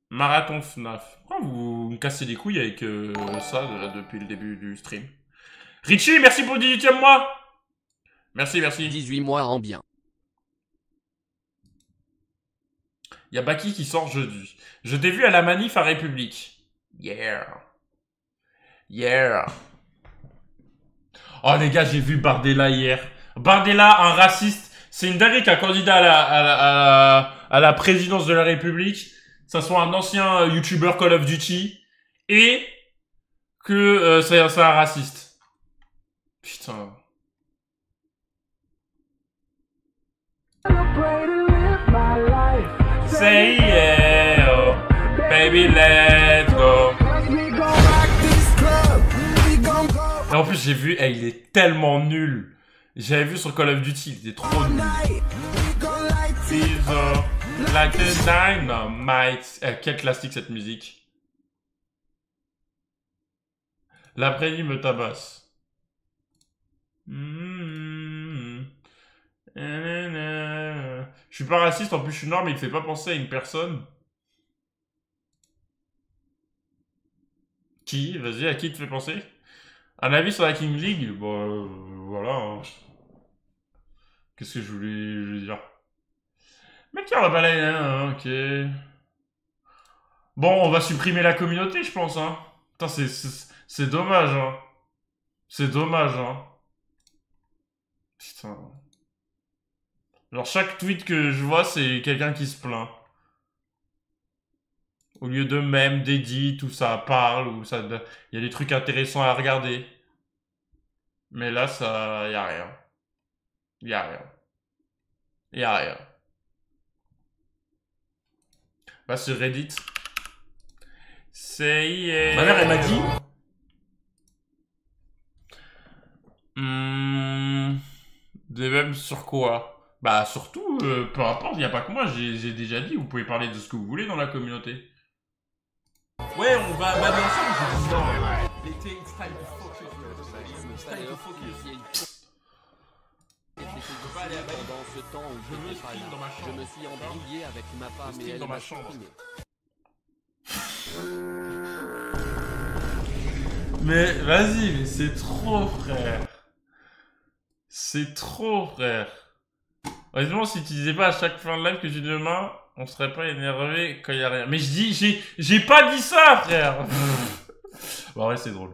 Marathon FNAF. Pourquoi vous me cassez les couilles avec ça depuis le début du stream? Richie, merci pour le 18e mois. Merci, merci. 18 mois en bien. Il y a Baki qui sort jeudi. Je t'ai vu à la manif à République. Yeah. Yeah. Oh les gars, j'ai vu Bardella hier. Bardella, un raciste. C'est une dinguerie qu'un candidat à la présidence de la République, ça soit un ancien YouTuber Call of Duty, et que c'est un raciste. Putain. Say yeah, oh, baby let's go. Et en plus j'ai vu, il est tellement nul. J'avais vu sur Call of Duty, il était trop nul. Like the dynamite. Quel classique cette musique. L'après-midi me tabasse. Je suis pas raciste, en plus je suis noir, mais il fait pas penser à une personne. Qui? Vas-y, à qui te fait penser? Un avis sur la King League? Bon, voilà. Hein. Qu'est-ce que je voulais dire? Mais tiens, on va balayer, hein, ok. Bon, on va supprimer la communauté, je pense, hein. Putain, c'est dommage, hein. C'est dommage, hein. Putain. Genre, chaque tweet que je vois, c'est quelqu'un qui se plaint. Au lieu de même, d'édit, tout ça parle, ou ça, il y a des trucs intéressants à regarder. Mais là, ça, y a rien. Y a rien. Y a rien. Bah, sur Reddit. C'est yeah. Ma mère, elle m'a dit. Des mêmes sur quoi? Bah, surtout, peu importe, y a pas que moi, j'ai déjà dit, vous pouvez parler de ce que vous voulez dans la communauté. Ouais, on va bader ensemble, j'ai dit non. L'été, it's time to focus. It's time to focus. Pendant ce temps où je me suis embrouillé avec ma femme et elle dans ma m'a chambre. supprimé. Mais vas-y, mais c'est trop, frère. C'est trop, frère. Honnêtement, si tu disais pas à chaque fin de live que tu demain, on serait pas énervé quand il y a rien. Mais je dis, j'ai pas dit ça, frère. Bon, ouais, c'est drôle.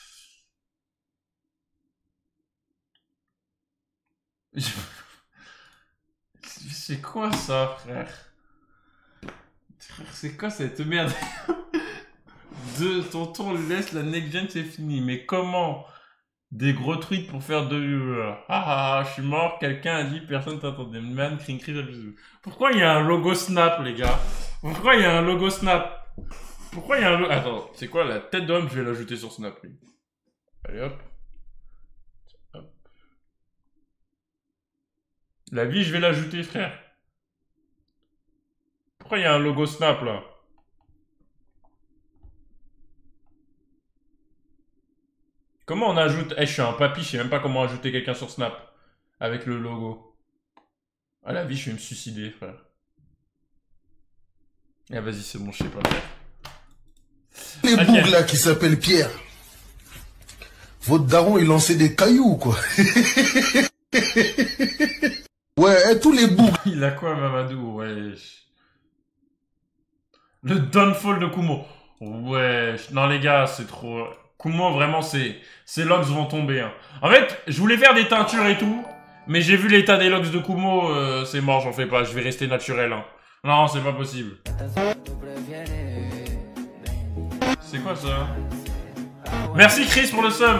C'est quoi ça, frère? Frère, c'est quoi cette merde? De tonton laisse la next gen, c'est fini. Mais comment? Des gros tweets pour faire de viewers. Ah, je suis mort, quelqu'un a dit personne t'attendait. Man, cring, cring, pourquoi il y a un logo Snap, les gars? Pourquoi il y a un logo Snap? Pourquoi il y a un logo... Attends, c'est quoi la tête d'homme? Je vais l'ajouter sur Snap. Oui. Allez, hop. Hop. La vie, je vais l'ajouter, frère. Pourquoi il y a un logo Snap, là? Comment on ajoute... je suis un papy, je sais même pas comment ajouter quelqu'un sur Snap. Avec le logo. À la vie, je vais me suicider, frère. Ah, vas-y, c'est bon, je sais pas. Les bougs là qui s'appellent Pierre. Votre daron, il lançait des cailloux, quoi. Ouais, tous les bougs. Il a quoi, Mamadou? Ouais. Le downfall de Kumo. Ouais. Non, les gars, c'est trop... Kumo, vraiment, ces logs vont tomber. Hein. En fait, je voulais faire des teintures et tout, mais j'ai vu l'état des logs de Kumo, c'est mort, j'en fais pas. Je vais rester naturel. Hein. Non, c'est pas possible. C'est quoi ça? Merci Chris pour le sub.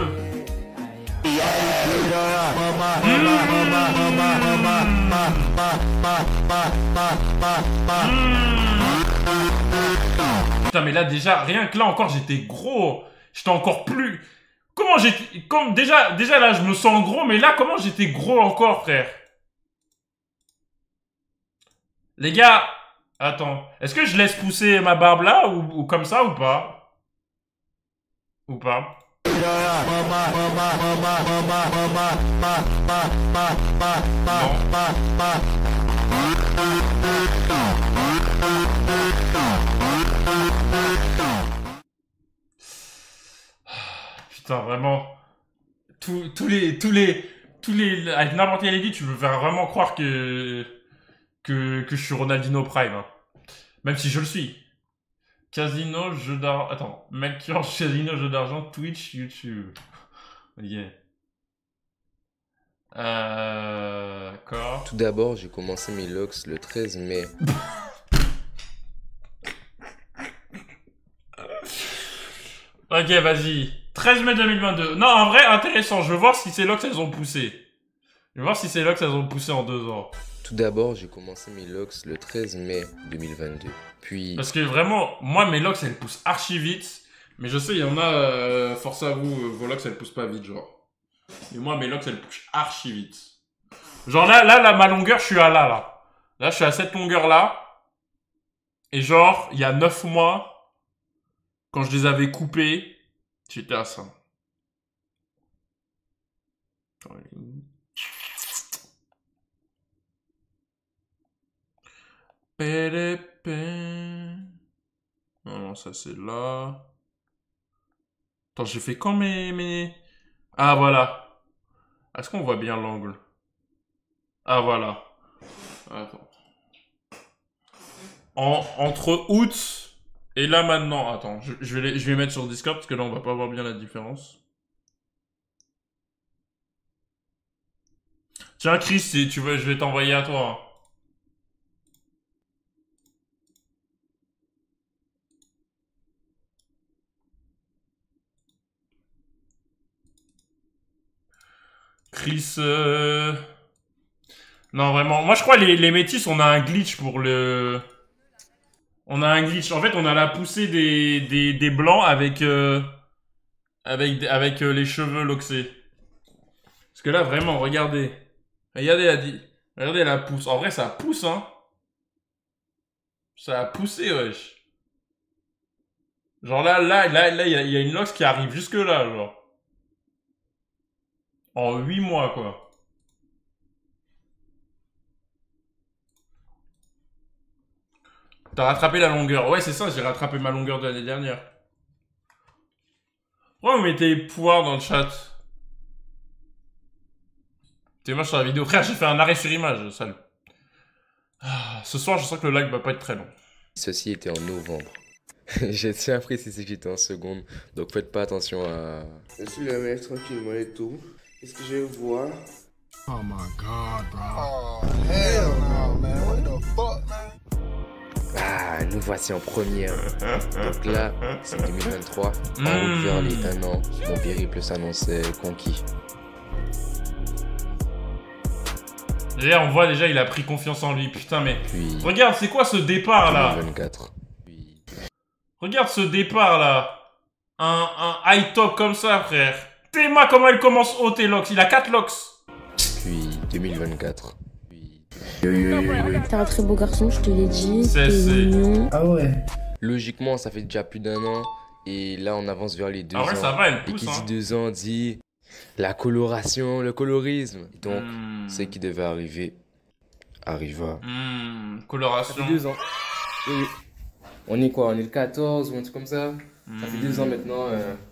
Putain, mais là déjà, rien que là encore, j'étais gros. J'étais encore plus... Comment j'étais... Comme déjà là, je me sens gros, mais là, comment j'étais gros encore, frère? Les gars, attends. Est-ce que je laisse pousser ma barbe là, ou comme ça, ou pas? Ou pas? Non. putain, vraiment. Tous les, avec n'importe quel edit, tu veux faire vraiment croire que je suis Ronaldinho Prime. Hein. Même si je le suis. Casino, jeu d'argent. Attends, mec qui lance casino, jeu d'argent, Twitch, YouTube. Ok. D'accord. Tout d'abord, j'ai commencé mes locks le 13 mai. Ok, vas-y. 13 mai 2022. Non, en vrai, intéressant. Je veux voir si ces locks, elles ont poussé. Je veux voir si ces locks, elles ont poussé en 2 ans. Tout d'abord, j'ai commencé mes locks le 13 mai 2022. Puis... Parce que vraiment, moi, mes locks, elles poussent archi vite. Mais je sais, il y en a, force à vous, vos locks, elles poussent pas vite, genre. Mais moi, mes locks, elles poussent archi vite. Genre là, ma longueur, je suis à là. Là, je suis à cette longueur-là. Et genre, il y a 9 mois, quand je les avais coupés, j'étais à ça. Non, ça c'est là. Attends, j'ai fait quand mes... Ah, voilà. Est-ce qu'on voit bien l'angle? Ah, voilà. Attends. Entre août et là maintenant. Attends, je vais les mettre sur Discord parce que là on va pas voir bien la différence. Tiens Chris, si tu veux, je vais t'envoyer à toi. Hein. Chris, non, vraiment. Moi, je crois les métis, on a un glitch pour le... On a un glitch. En fait, on a la poussée des blancs avec les cheveux loxés. Parce que là, vraiment, regardez. Regardez la pousse. En vrai, ça pousse, hein. Ça a poussé, wesh. Genre là, il y a une lox qui arrive jusque là, genre. En 8 mois, quoi. T'as rattrapé la longueur. Ouais, c'est ça, j'ai rattrapé ma longueur de l'année dernière. Pourquoi vous mettez pouvoir dans le chat? T'es moche sur la vidéo. Frère, j'ai fait un arrêt sur image, salut. Ah, ce soir, je sens que le live va pas être très long. Ceci était en novembre. J'ai tiens à préciser que j'étais en seconde, donc faites pas attention à... Je suis le mec tranquillement et tout. Qu'est-ce que je vois? Oh my god, bro. Oh, hell no, man. What the fuck, man? Ah, nous voici en première. Donc là, c'est 2023. En route vers les 1 an, mon périple s'annonçait conquis. Déjà, on voit déjà, il a pris confiance en lui. Putain, mais... Puis... Regarde, c'est quoi ce départ, là? 2024. Puis... Regarde ce départ, là. Un high top comme ça, frère. Théma, comment il commence haut, tes locks. Il a 4 locks. Puis 2024. Puis... T'es un très beau garçon, je te l'ai dit. C'est... Mignon. Ah ouais. Logiquement, ça fait déjà plus d'1 an. Et là, on avance vers les 2 ans. En vrai, ça va, elle Et pousse, qui hein. dit 2 ans dit la coloration, le colorisme. Donc, ce qui devait arriver arriva. Coloration. Ça fait 2 ans. Oui, oui. On est quoi? On est le 14 ou un truc comme ça? Ça fait 2 ans maintenant.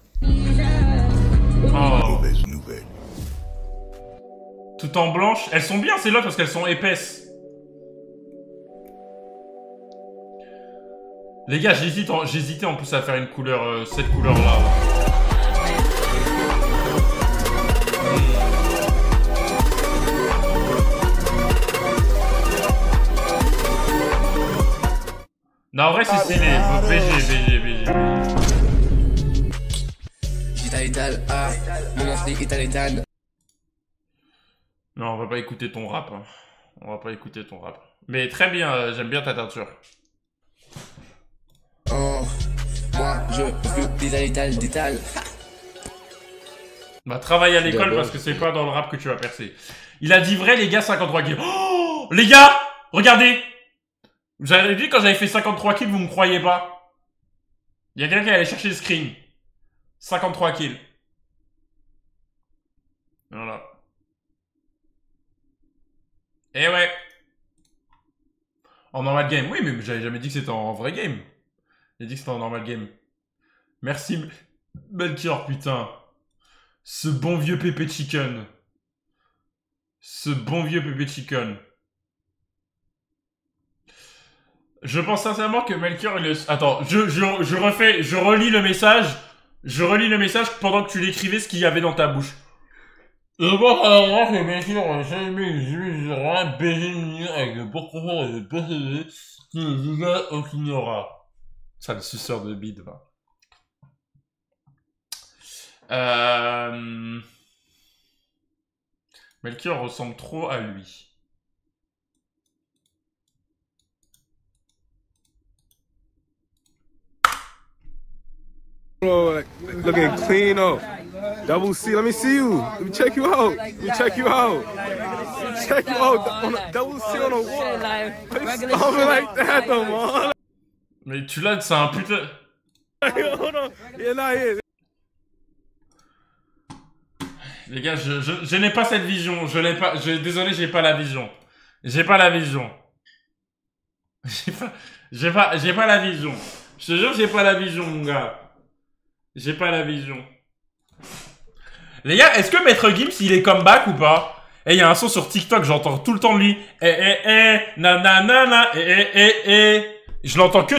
Oh. Mauvaise nouvelle. Tout en blanche. Elles sont bien, ces locks, parce qu'elles sont épaisses. Les gars, j'hésitais en plus à faire une couleur, cette couleur-là. Non, en vrai, c'est stylé. BG. Italital, ah, mon nom c'est Italital. Non, on va pas écouter ton rap. Hein. On va pas écouter ton rap. Mais très bien, j'aime bien ta teinture. Oh, moi je veux détal. Bah, travaille à l'école D'abord, parce que c'est pas dans le rap que tu vas percer. Il a dit vrai, les gars, 53 kills. Oh, les gars, regardez. J'avais dit quand j'avais fait 53 kills, vous me croyez pas. Il y a quelqu'un qui allait chercher le screen. 53 kills. Voilà. Eh ouais. En normal game. Oui, mais j'avais jamais dit que c'était en vrai game. J'ai dit que c'était en normal game. Merci, Melchior, putain. Ce bon vieux Pépé Chicken. Ce bon vieux Pépé Chicken. Je pense sincèrement que Melchior il est... Attends, je relis le message. Je relis le message pendant que tu l'écrivais ce qu'il y avait dans ta bouche. Je pense sincèrement que Melchior j'ai aimé un baiser mignon avec le pourquoi de posséder qui ne jugeait aucune aura. Ça, le suceur de bide, va. Melchior ressemble trop à lui. Looking clean up. Double C, let me see you. Let me check you out. Let me check you out. Check you out. Double C on a wall. Something like that, though, man. Mais tu l'as, c'est un putain. Hold on. Yeah, not here. Les gars, je n'ai pas cette vision. Je l'ai pas. Désolé, j'ai pas la vision. J'ai pas la vision. J'ai pas la vision. Je te jure, j'ai pas la vision, mon gars. J'ai pas la vision. Les gars, est-ce que Maître Gims, il est comeback ou pas? Et il y a un son sur TikTok, j'entends tout le temps de lui. Na na na na, Je l'entends que